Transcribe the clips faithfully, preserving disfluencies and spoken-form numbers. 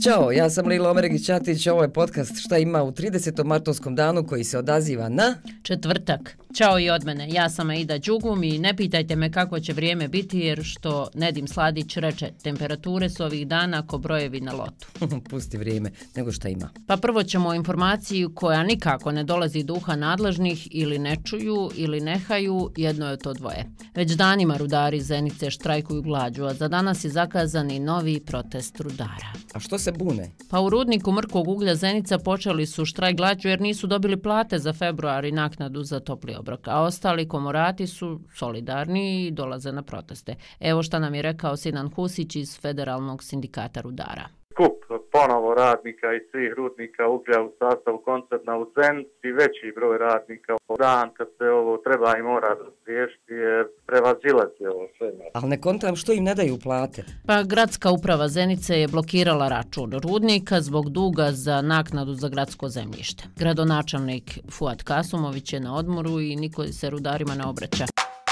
Ćao, ja sam Lilo Omeregić-Ćatić, ovo je podcast Šta ima u tridesetom martovskom danu koji se odaziva na... Četvrtak. Ćao i od mene, ja sam Aida Đugum i ne pitajte me kako će vrijeme biti jer što Nedim Sladić reče, temperature su ovih dana ko brojevi na lotu. Pusti vrijeme, nego šta ima. Pa prvo ćemo informaciju koja nikako ne dolazi duha nadležnih ili ne čuju ili nehaju, jedno je to dvoje. Već danima rudari Zenice štrajkuju glađu, a za danas je zakazan i novi protest rudara. A što se bune? Pa u rudniku mrkog uglja Zenica počeli su štrajk glađu jer nisu dobili plate za februar i naknadu za topli obrok, a ostali komorati su solidarni i dolaze na proteste. Evo šta nam je rekao Sinan Husić iz Federalnog sindikata rudara. Skup ponovo radnika i svih rudnika uglja u sastavu koncerna u Zenici, veći broj radnika u dan kad se ovo treba i mora razriješiti jer prevazilazi ovo sve. Ali ne kontam što im ne daju plate. Pa gradska uprava Zenice je blokirala račun rudnika zbog duga za naknadu za gradsko zemljište. Gradonačelnik Fuad Kasumović je na odmoru i niko se rudarima ne obraća.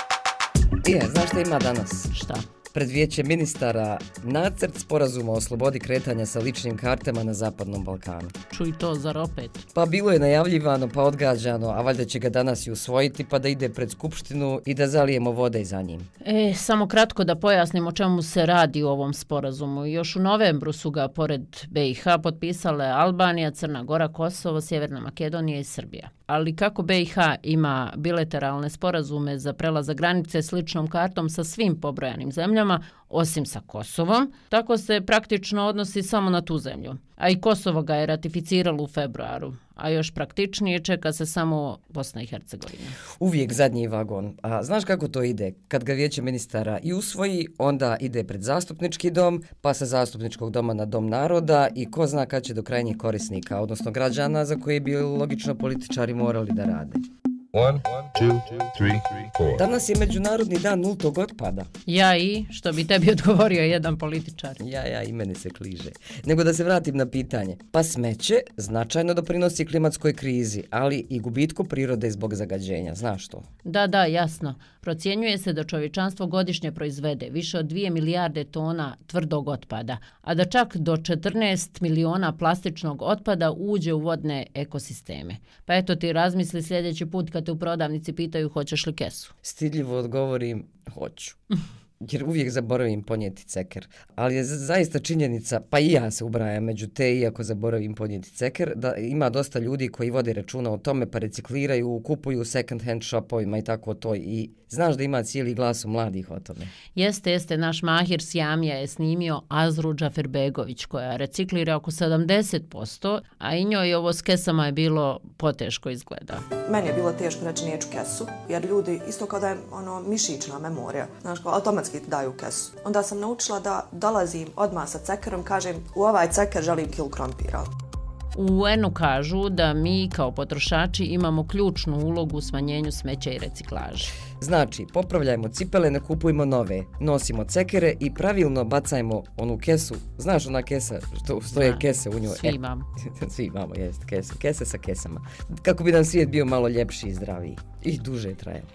Je, znaš šta ima danas? Šta? Pred vijeće ministara nacrt sporazuma o slobodi kretanja sa ličnim kartama na Zapadnom Balkanu. Čuj to, zar opet? Pa bilo je najavljivano, pa odgađano, a valjda će ga danas i usvojiti pa da ide pred skupštinu i da zalijemo vode za njim. E, samo kratko da pojasnim o čemu se radi u ovom sporazumu. Još u novembru su ga pored B i H potpisale Albanija, Crna Gora, Kosovo, Sjeverna Makedonija i Srbija. Ali kako B i H ima bilateralne sporazume za prelazak granice s ličnom kartom sa svim pobrojanim zemljama, osim sa Kosovom, tako se praktično odnosi samo na tu zemlju. A i Kosovo ga je ratificiralo u februaru, a još praktičnije čeka se samo Bosna i Hercegovina. Uvijek zadnji vagon. A znaš kako to ide? Kad ga vijeće ministara i usvoji, onda ide pred zastupnički dom, pa sa zastupničkog doma na dom naroda i ko zna kad će do krajnjih korisnika, odnosno građana za koje bi logično političari morali da rade. One, two, three, four. Danas je Međunarodni dan nultog otpada. Ja i, što bi tebi odgovorio jedan političar. Ja, ja, i meni se kliže. Nego da se vratim na pitanje. Pa smeće značajno doprinosi klimatskoj krizi, ali i gubitku prirode zbog zagađenja. Znaš to? Da, da, jasno. Procjenjuje se da čovječanstvo godišnje proizvede više od dvije milijarde tona tvrdog otpada, a da čak do četrnaest miliona plastičnog otpada uđe u vodne ekosisteme. Pa eto ti razmisli sljedeći put kad te u prodavnici pitaju hoćeš li kesu. Stidljivo odgovorim, hoću. Jer uvijek zaboravim ponijeti ceker. Ali je zaista činjenica, pa i ja se ubrajam među te, iako zaboravim ponijeti ceker, da ima dosta ljudi koji vode računa o tome, pa recikliraju, kupuju second hand shopovima i tako to. I znaš da ima cijeli glas mladih o tome. Jeste, jeste, naš mahir Sjamija je snimio Azru Džaferbegović koja reciklira oko sedamdeset posto, a i njoj ovo s kesama je bilo poteško izgleda. Meni je bilo teško reći neću kesu, jer ljudi isto kao da je ono mišićna memorija, znaš, kao automatski ti daju kesu. Onda sam naučila da dolazim odmah sa cekerom, kažem u ovaj ceker želim kilu krompira. U U N-u kažu da mi kao potrošači imamo ključnu ulogu u smanjenju smeća i reciklaži. Znači, popravljajmo cipele, ne kupujmo nove, nosimo cekere i pravilno bacajmo onu kesu. Znaš ona kesa, što stoje da, kese u njoj? Svi imamo. E, svi imamo, jest, kese, kese sa kesama. Kako bi nam svijet bio malo ljepši i zdraviji. I duže traje.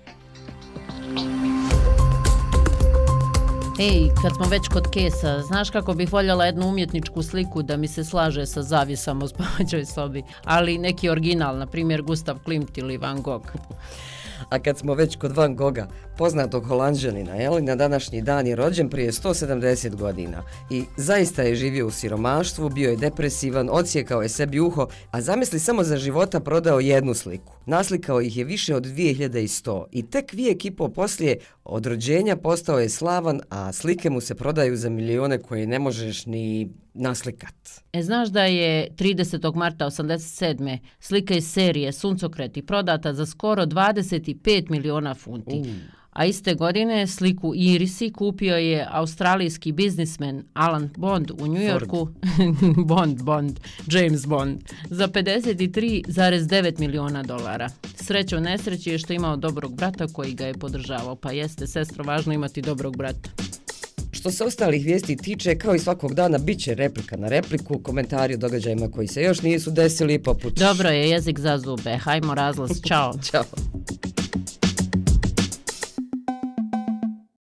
Ej, kad smo već kod kesa, znaš kako bih voljela jednu umjetničku sliku da mi se slaže sa zavjesama u spavačoj sobi, ali neki original, na primjer Gustav Klimt ili Van Gogh. A kad smo već kod Van Gogha, poznatog Holanđanina, jel, na današnji dan je rođen prije sto sedamdeset godina i zaista je živio u siromaštvu, bio je depresivan, odsjekao je sebi uho, a zamisli samo za života prodao jednu sliku. Naslikao ih je više od dvije hiljade sto i tek vijek i po poslije od rođenja postao je slavan, a slike mu se prodaju za milione koje ne možeš ni naslikat. E, znaš da je tridesetog marta osamdeset sedme slika iz serije Suncokreti prodata za skoro dvadeset pet miliona funti. Uh. A iste godine sliku Irisi kupio je australijski biznismen Alan Bond u New Yorku, Bond, Bond, James Bond, za pedeset tri zarez devet miliona dolara. Sreća u nesreći je što imao dobrog brata koji ga je podržavao, pa jeste, sestro, važno imati dobrog brata. Što se ostalih vijesti tiče, kao i svakog dana, bit će replika na repliku, komentari o događajima koji se još nisu desili, poput... Dobro je, jezik za zube, hajmo razlaz, čao. Ćao.